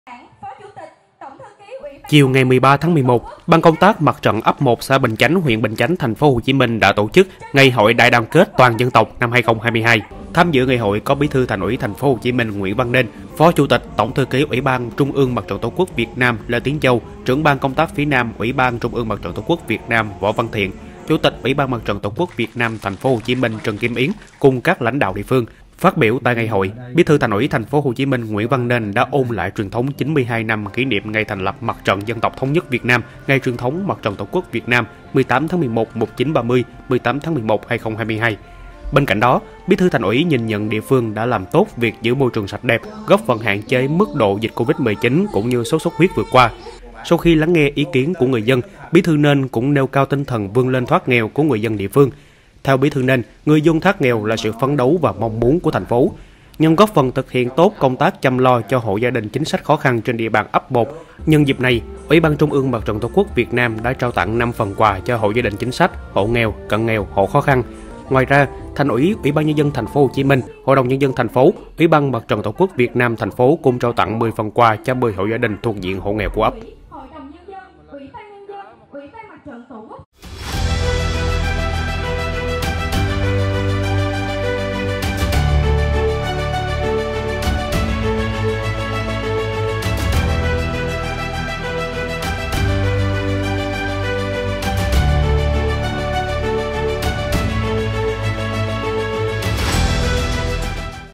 Chiều ngày 13 tháng 11, Ban công tác Mặt trận ấp 1 xã Bình Chánh, huyện Bình Chánh, thành phố Hồ Chí Minh đã tổ chức Ngày hội đại đoàn kết toàn dân tộc năm 2022. Tham dự ngày hội có Bí thư Thành ủy thành phố Hồ Chí Minh Nguyễn Văn Nên, Phó Chủ tịch Tổng thư ký Ủy ban Trung ương Mặt trận Tổ quốc Việt Nam Lê Tiến Châu, Trưởng ban công tác phía Nam Ủy ban Trung ương Mặt trận Tổ quốc Việt Nam Võ Văn Thiện, Chủ tịch Ủy ban Mặt trận Tổ quốc Việt Nam thành phố Hồ Chí Minh Trần Kim Yến cùng các lãnh đạo địa phương. Phát biểu tại ngày hội, Bí thư Thành ủy thành phố Hồ Chí Minh Nguyễn Văn Nên đã ôn lại truyền thống 92 năm kỷ niệm ngày thành lập Mặt trận Dân tộc Thống nhất Việt Nam, ngày truyền thống Mặt trận Tổ quốc Việt Nam 18 tháng 11 1930, 18 tháng 11 2022. Bên cạnh đó, Bí thư Thành ủy nhìn nhận địa phương đã làm tốt việc giữ môi trường sạch đẹp, góp phần hạn chế mức độ dịch Covid-19 cũng như sốt xuất huyết vừa qua. Sau khi lắng nghe ý kiến của người dân, Bí thư Nên cũng nêu cao tinh thần vươn lên thoát nghèo của người dân địa phương. Theo Bí thư Nên, người dân thoát nghèo là sự phấn đấu và mong muốn của thành phố. Nhằm góp phần thực hiện tốt công tác chăm lo cho hộ gia đình chính sách khó khăn trên địa bàn ấp 1, nhân dịp này, Ủy ban Trung ương Mặt trận Tổ quốc Việt Nam đã trao tặng 5 phần quà cho hộ gia đình chính sách, hộ nghèo, cận nghèo, hộ khó khăn. Ngoài ra, Thành ủy, Ủy ban nhân dân thành phố Hồ Chí Minh, Hội đồng nhân dân thành phố, Ủy ban Mặt trận Tổ quốc Việt Nam thành phố cũng trao tặng 10 phần quà cho 10 hộ gia đình thuộc diện hộ nghèo của ấp.